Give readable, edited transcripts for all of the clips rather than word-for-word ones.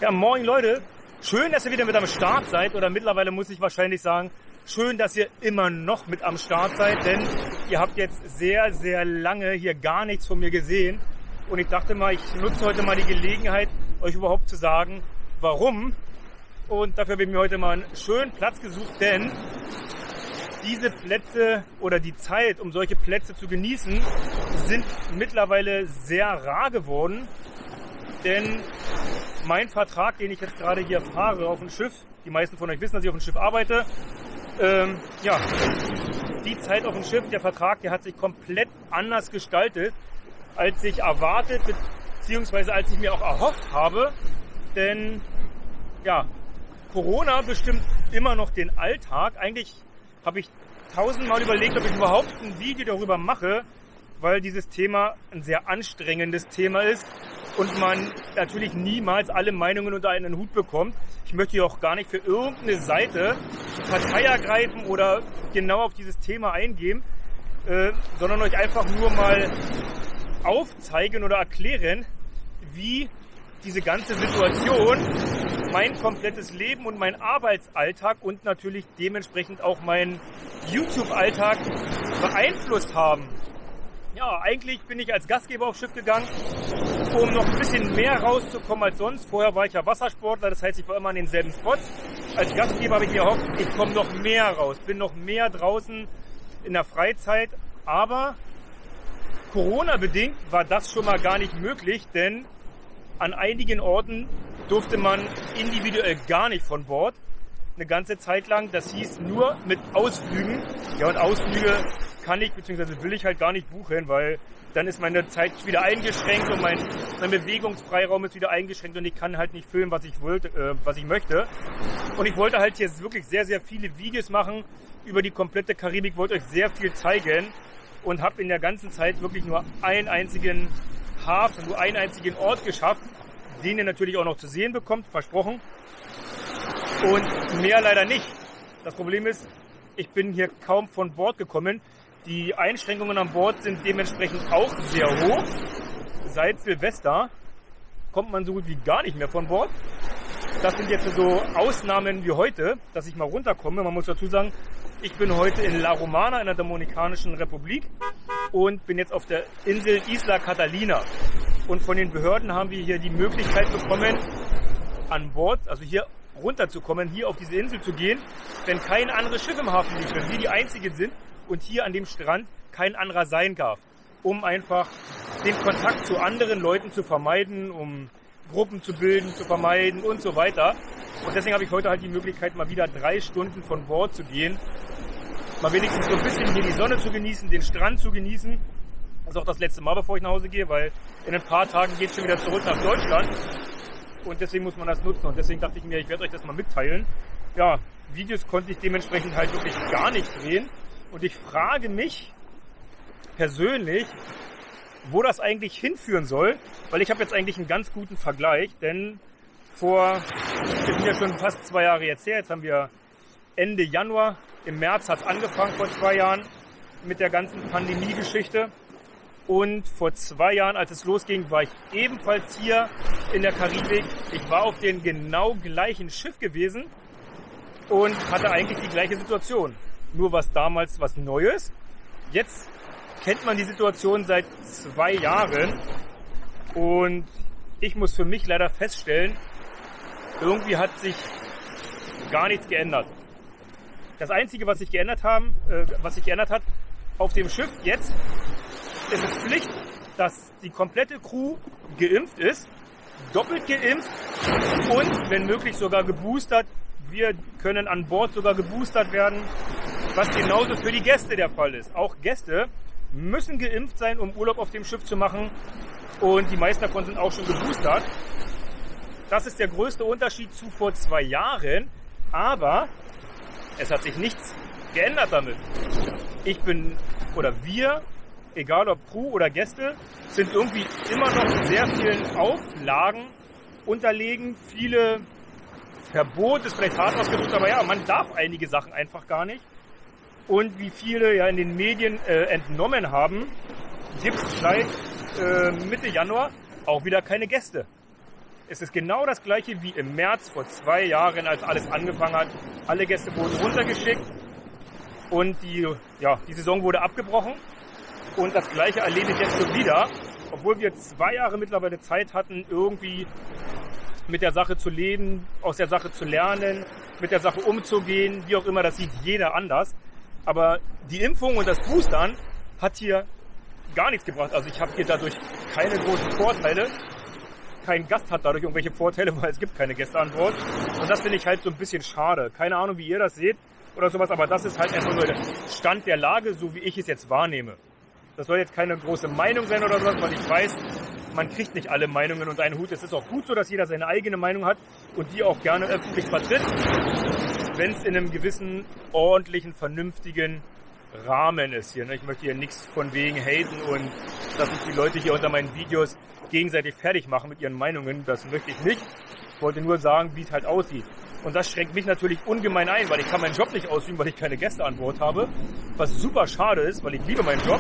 Ja, moin Leute. Schön, dass ihr wieder mit am Start seid. Oder mittlerweile muss ich wahrscheinlich sagen, schön, dass ihr immer noch mit am Start seid. Denn ihr habt jetzt sehr, sehr lange hier gar nichts von mir gesehen. Und ich dachte mal, ich nutze heute mal die Gelegenheit, euch überhaupt zu sagen, warum. Und dafür habe ich mir heute mal einen schönen Platz gesucht. Denn diese Plätze oder die Zeit, um solche Plätze zu genießen, sind mittlerweile sehr rar geworden. Denn mein Vertrag, den ich jetzt gerade hier fahre auf dem Schiff, die meisten von euch wissen, dass ich auf dem Schiff arbeite, die Zeit auf dem Schiff, der Vertrag, der hat sich komplett anders gestaltet, als ich erwartet, beziehungsweise als ich mir auch erhofft habe. Denn ja, Corona bestimmt immer noch den Alltag. Eigentlich habe ich tausendmal überlegt, ob ich überhaupt ein Video darüber mache, weil dieses Thema ein sehr anstrengendes Thema ist und man natürlich niemals alle Meinungen unter einen Hut bekommt. Ich möchte hier auch gar nicht für irgendeine Seite Partei ergreifen oder genau auf dieses Thema eingehen, sondern euch einfach nur mal aufzeigen oder erklären, wie diese ganze Situation mein komplettes Leben und mein Arbeitsalltag und natürlich dementsprechend auch meinen YouTube-Alltag beeinflusst haben. Ja, eigentlich bin ich als Gastgeber aufs Schiff gegangen, um noch ein bisschen mehr rauszukommen als sonst. Vorher war ich ja Wassersportler, das heißt, ich war immer an denselben Spots. Als Gastgeber habe ich mir erhofft, ich komme noch mehr raus, bin noch mehr draußen in der Freizeit. Aber Corona-bedingt war das schon mal gar nicht möglich, denn an einigen Orten durfte man individuell gar nicht von Bord. Eine ganze Zeit lang, das hieß nur mit Ausflügen. Ja, und Ausflüge kann ich bzw. will ich halt gar nicht buchen, weil dann ist meine Zeit wieder eingeschränkt und mein Bewegungsfreiraum ist wieder eingeschränkt und ich kann halt nicht filmen, was ich möchte. Und ich wollte halt jetzt wirklich sehr, sehr viele Videos machen über die komplette Karibik, wollte euch sehr viel zeigen und habe in der ganzen Zeit wirklich nur einen einzigen Hafen, nur einen einzigen Ort geschafft, den ihr natürlich auch noch zu sehen bekommt, versprochen. Und mehr leider nicht. Das Problem ist, ich bin hier kaum von Bord gekommen. Die Einschränkungen an Bord sind dementsprechend auch sehr hoch. Seit Silvester kommt man so gut wie gar nicht mehr von Bord. Das sind jetzt so Ausnahmen wie heute, dass ich mal runterkomme. Man muss dazu sagen, ich bin heute in La Romana in der Dominikanischen Republik und bin jetzt auf der Insel Isla Catalina. Und von den Behörden haben wir hier die Möglichkeit bekommen, an Bord, also hier runterzukommen, hier auf diese Insel zu gehen, wenn kein anderes Schiff im Hafen liegt, wenn wir die einzigen sind und hier an dem Strand kein anderer sein darf, um einfach den Kontakt zu anderen Leuten zu vermeiden, um Gruppen zu bilden, zu vermeiden und so weiter. Und deswegen habe ich heute halt die Möglichkeit, mal wieder 3 Stunden von Bord zu gehen, mal wenigstens so ein bisschen hier die Sonne zu genießen, den Strand zu genießen. Das ist auch das letzte Mal, bevor ich nach Hause gehe, weil in ein paar Tagen geht es schon wieder zurück nach Deutschland. Und deswegen muss man das nutzen. Und deswegen dachte ich mir, ich werde euch das mal mitteilen. Ja, Videos konnte ich dementsprechend halt wirklich gar nicht drehen. Und ich frage mich persönlich, wo das eigentlich hinführen soll. Weil ich habe jetzt eigentlich einen ganz guten Vergleich. Denn wir sind ja schon fast 2 Jahre jetzt her. Jetzt haben wir Ende Januar. Im März hat es angefangen vor 2 Jahren mit der ganzen Pandemie-Geschichte. Und vor 2 Jahren, als es losging, war ich ebenfalls hier in der Karibik. Ich war auf dem genau gleichen Schiff gewesen und hatte eigentlich die gleiche Situation. Nur was damals was Neues. Jetzt kennt man die Situation seit 2 Jahren und ich muss für mich leider feststellen, irgendwie hat sich gar nichts geändert. Das Einzige, was sich geändert hat, auf dem Schiff jetzt, ist es Pflicht, dass die komplette Crew geimpft ist, doppelt geimpft und wenn möglich sogar geboostert. Wir können an Bord sogar geboostert werden, was genauso für die Gäste der Fall ist. Auch Gäste müssen geimpft sein, um Urlaub auf dem Schiff zu machen und die meisten davon sind auch schon geboostert. Das ist der größte Unterschied zu vor 2 Jahren, aber es hat sich nichts geändert damit. Wir, egal ob Crew oder Gäste, sind irgendwie immer noch sehr vielen Auflagen unterlegen. Viele Verbote ist vielleicht hart ausgedrückt, aber ja, man darf einige Sachen einfach gar nicht. Und wie viele ja in den Medien entnommen haben, gibt es seit Mitte Januar auch wieder keine Gäste. Es ist genau das gleiche wie im März vor 2 Jahren, als alles angefangen hat. Alle Gäste wurden runtergeschickt und die Saison wurde abgebrochen. Und das gleiche erlebe ich jetzt schon wieder, obwohl wir 2 Jahre mittlerweile Zeit hatten, irgendwie mit der Sache zu leben, aus der Sache zu lernen, mit der Sache umzugehen, wie auch immer, das sieht jeder anders. Aber die Impfung und das Boostern hat hier gar nichts gebracht. Also ich habe hier dadurch keine großen Vorteile. Kein Gast hat dadurch irgendwelche Vorteile, weil es gibt keine Gäste an Bord. Und das finde ich halt so ein bisschen schade. Keine Ahnung, wie ihr das seht oder sowas, aber das ist halt einfach nur der Stand der Lage, so wie ich es jetzt wahrnehme. Das soll jetzt keine große Meinung sein oder sowas, weil ich weiß, man kriegt nicht alle Meinungen unter einen Hut. Es ist auch gut so, dass jeder seine eigene Meinung hat und die auch gerne öffentlich vertritt, wenn es in einem gewissen, ordentlichen, vernünftigen Rahmen ist hier. Ich möchte hier nichts von wegen haten und dass sich die Leute hier unter meinen Videos gegenseitig fertig machen mit ihren Meinungen. Das möchte ich nicht. Ich wollte nur sagen, wie es halt aussieht. Und das schränkt mich natürlich ungemein ein, weil ich kann meinen Job nicht ausüben, weil ich keine Gäste an Bord habe. Was super schade ist, weil ich liebe meinen Job.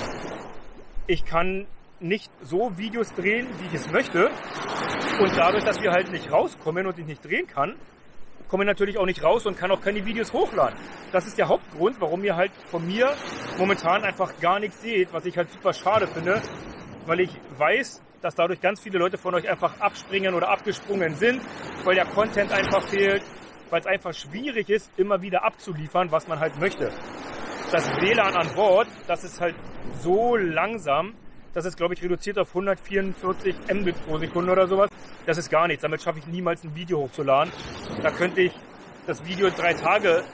Ich kann nicht so Videos drehen, wie ich es möchte. Und dadurch, dass wir halt nicht rauskommen und ich nicht drehen kann, komme ich natürlich auch nicht raus und kann auch keine Videos hochladen. Das ist der Hauptgrund, warum ihr halt von mir momentan einfach gar nichts seht, was ich halt super schade finde, weil ich weiß, dass dadurch ganz viele Leute von euch einfach abspringen oder abgesprungen sind, weil der Content einfach fehlt, weil es einfach schwierig ist, immer wieder abzuliefern, was man halt möchte. Das WLAN an Bord, das ist halt so langsam, das ist, glaube ich, reduziert auf 144 Mbit pro Sekunde oder sowas. Das ist gar nichts. Damit schaffe ich niemals ein Video hochzuladen. Da könnte ich das Video 3 Tage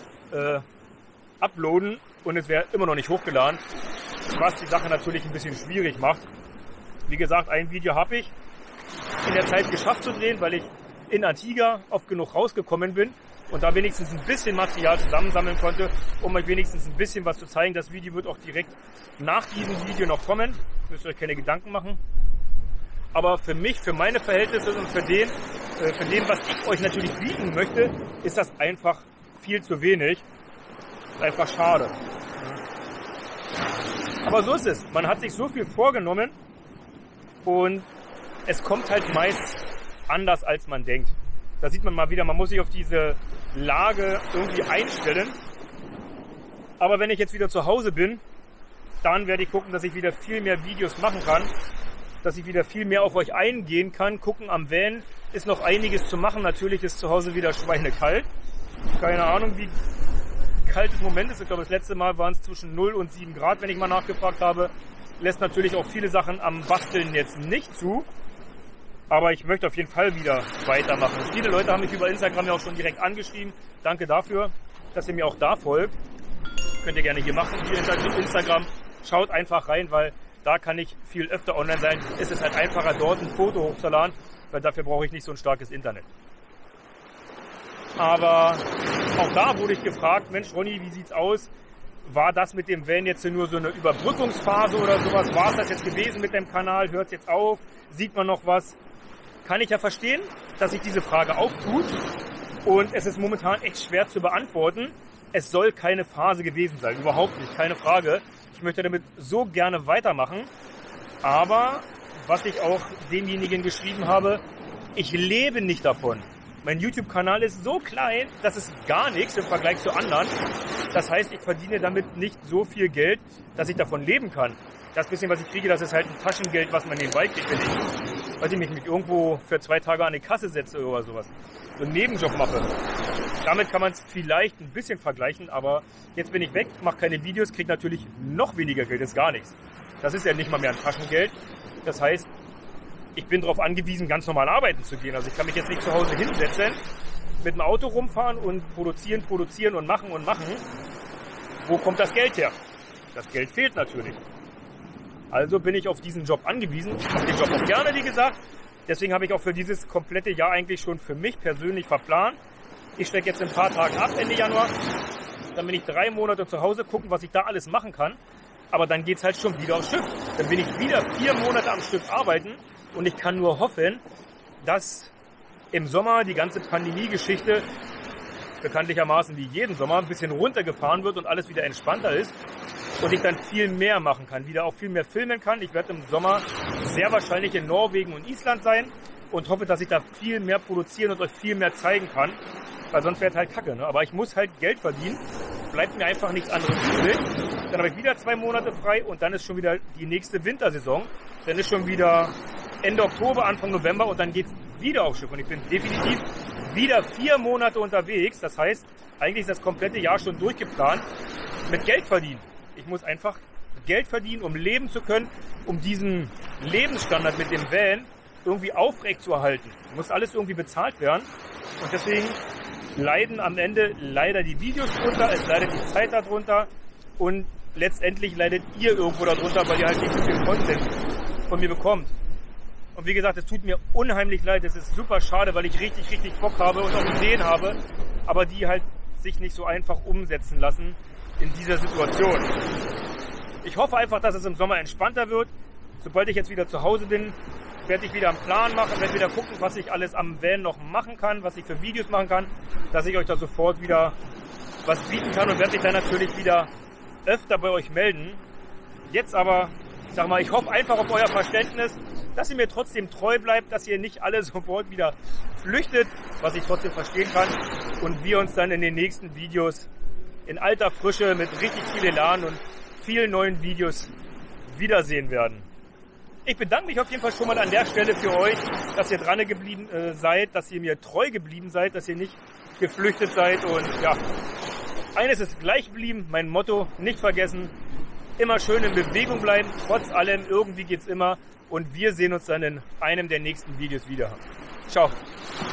uploaden und es wäre immer noch nicht hochgeladen, was die Sache natürlich ein bisschen schwierig macht. Wie gesagt, ein Video habe ich in der Zeit geschafft zu drehen, weil ich in Antigua oft genug rausgekommen bin und da wenigstens ein bisschen Material zusammensammeln konnte, um euch wenigstens ein bisschen was zu zeigen. Das Video wird auch direkt nach diesem Video noch kommen. Müsst ihr euch keine Gedanken machen. Aber für mich, für meine Verhältnisse und für dem, was ich euch natürlich bieten möchte, ist das einfach viel zu wenig. Ist einfach schade. Aber so ist es. Man hat sich so viel vorgenommen und es kommt halt meist anders, als man denkt. Da sieht man mal wieder, man muss sich auf diese Lage irgendwie einstellen. Aber wenn ich jetzt wieder zu Hause bin, dann werde ich gucken, dass ich wieder viel mehr Videos machen kann, dass ich wieder viel mehr auf euch eingehen kann. Gucken am Van ist noch einiges zu machen. Natürlich ist zu Hause wieder schweinekalt. Keine Ahnung, wie kalt es im Moment ist. Ich glaube, das letzte Mal waren es zwischen 0 und 7 Grad, wenn ich mal nachgefragt habe. Lässt natürlich auch viele Sachen am Basteln jetzt nicht zu. Aber ich möchte auf jeden Fall wieder weitermachen. Viele Leute haben mich über Instagram ja auch schon direkt angeschrieben. Danke dafür, dass ihr mir auch da folgt. Könnt ihr gerne hier machen, hier Instagram. Schaut einfach rein, weil da kann ich viel öfter online sein. Es ist halt einfacher, dort ein Foto hochzuladen, weil dafür brauche ich nicht so ein starkes Internet. Aber auch da wurde ich gefragt, Mensch Ronny, wie sieht's aus? War das mit dem Van jetzt nur so eine Überbrückungsphase oder sowas? War es das jetzt gewesen mit dem Kanal? Hört es jetzt auf? Sieht man noch was? Kann ich ja verstehen, dass sich diese Frage auftut. Und es ist momentan echt schwer zu beantworten. Es soll keine Phase gewesen sein, überhaupt nicht, keine Frage. Ich möchte damit so gerne weitermachen. Aber was ich auch demjenigen geschrieben habe, ich lebe nicht davon. Mein YouTube-Kanal ist so klein, das ist gar nichts im Vergleich zu anderen. Das heißt, ich verdiene damit nicht so viel Geld, dass ich davon leben kann. Das bisschen, was ich kriege, das ist halt ein Taschengeld, was man nebenbei kriegt, wenn ich mich irgendwo für 2 Tage an die Kasse setze oder sowas. So einen Nebenjob mache. Damit kann man es vielleicht ein bisschen vergleichen, aber jetzt bin ich weg, mache keine Videos, kriege natürlich noch weniger Geld, das ist gar nichts. Das ist ja nicht mal mehr ein Taschengeld. Das heißt, ich bin darauf angewiesen, ganz normal arbeiten zu gehen. Also ich kann mich jetzt nicht zu Hause hinsetzen, mit dem Auto rumfahren und produzieren und machen. Wo kommt das Geld her? Das Geld fehlt natürlich. Also bin ich auf diesen Job angewiesen. Ich mache den Job auch gerne, wie gesagt. Deswegen habe ich auch für dieses komplette Jahr eigentlich schon für mich persönlich verplant. Ich stecke jetzt in ein paar Tagen ab, Ende Januar. Dann bin ich 3 Monate zu Hause, gucken, was ich da alles machen kann. Aber dann geht es halt schon wieder aufs Schiff. Dann bin ich wieder 4 Monate am Stück arbeiten. Und ich kann nur hoffen, dass im Sommer die ganze Pandemie-Geschichte bekanntlichermaßen wie jeden Sommer ein bisschen runtergefahren wird und alles wieder entspannter ist und ich dann viel mehr machen kann, wieder auch viel mehr filmen kann. Ich werde im Sommer sehr wahrscheinlich in Norwegen und Island sein. und hoffe, dass ich da viel mehr produzieren und euch viel mehr zeigen kann, weil sonst wäre es halt kacke. Ne? Aber ich muss halt Geld verdienen, bleibt mir einfach nichts anderes übrig. Dann habe ich wieder 2 Monate frei und dann ist schon wieder die nächste Wintersaison. Dann ist schon wieder Ende Oktober, Anfang November und dann geht es wieder auf Schiff. Und ich bin definitiv wieder 4 Monate unterwegs. Das heißt, eigentlich ist das komplette Jahr schon durchgeplant mit Geld verdienen. Ich muss einfach Geld verdienen, um leben zu können, um diesen Lebensstandard mit dem Van irgendwie aufrecht zu erhalten. Muss alles irgendwie bezahlt werden. Und deswegen leiden am Ende leider die Videos drunter, es leidet die Zeit darunter und letztendlich leidet ihr irgendwo darunter, weil ihr halt nicht so viel Content von mir bekommt. Und wie gesagt, es tut mir unheimlich leid, es ist super schade, weil ich richtig, richtig Bock habe und auch Ideen habe, aber die halt sich nicht so einfach umsetzen lassen in dieser Situation. Ich hoffe einfach, dass es im Sommer entspannter wird. Sobald ich jetzt wieder zu Hause bin, werde ich wieder einen Plan machen, werde wieder gucken, was ich alles am Van noch machen kann, was ich für Videos machen kann, dass ich euch da sofort wieder was bieten kann und werde mich dann natürlich wieder öfter bei euch melden. Jetzt aber, ich sag mal, ich hoffe einfach auf euer Verständnis, dass ihr mir trotzdem treu bleibt, dass ihr nicht alle sofort wieder flüchtet, was ich trotzdem verstehen kann und wir uns dann in den nächsten Videos in alter Frische mit richtig viel Elan und vielen neuen Videos wiedersehen werden. Ich bedanke mich auf jeden Fall schon mal an der Stelle für euch, dass ihr dran geblieben seid, dass ihr mir treu geblieben seid, dass ihr nicht geflüchtet seid. Und ja, eines ist gleich geblieben, mein Motto, nicht vergessen, immer schön in Bewegung bleiben, trotz allem, irgendwie geht's immer. Und wir sehen uns dann in einem der nächsten Videos wieder. Ciao.